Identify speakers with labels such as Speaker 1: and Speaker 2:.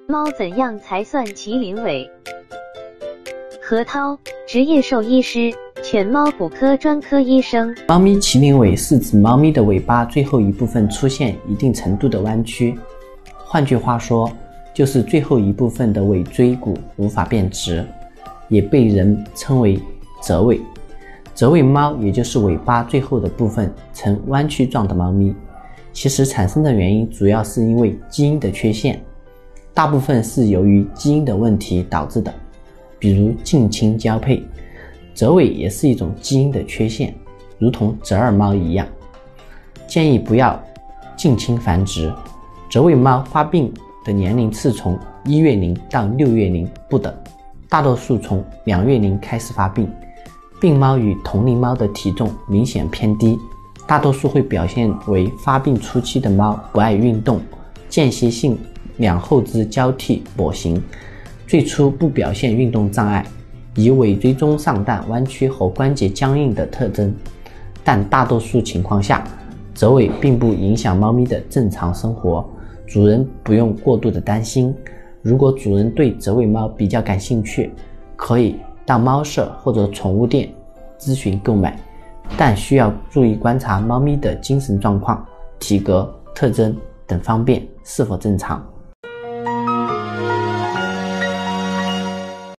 Speaker 1: 猫怎样才算麒麟尾？何涛，职业兽医师，犬猫骨科专科医生。
Speaker 2: 猫咪麒麟尾是指猫咪的尾巴最后一部分出现一定程度的弯曲，换句话说，就是最后一部分的尾椎骨无法变直，也被人称为折尾。折尾猫也就是尾巴最后的部分呈弯曲状的猫咪，其实产生的原因主要是因为基因的缺陷，大部分是由于基因的问题导致的，比如近亲交配。折尾也是一种基因的缺陷，如同折耳猫一样，建议不要近亲繁殖。折尾猫发病的年龄是从1月龄到6月龄不等，大多数从2月龄开始发病。病猫与同龄猫的体重明显偏低，大多数会表现为发病初期的猫不爱运动，间歇性两后肢交替跛行，最初不表现运动障碍，以尾椎中上段弯曲和关节僵硬的特征，但大多数情况下，折尾并不影响猫咪的正常生活，主人不用过度的担心。如果主人对折尾猫比较感兴趣，可以到猫舍或者宠物店咨询购买，但需要注意观察猫咪的精神状况、体格特征等方面是否正常。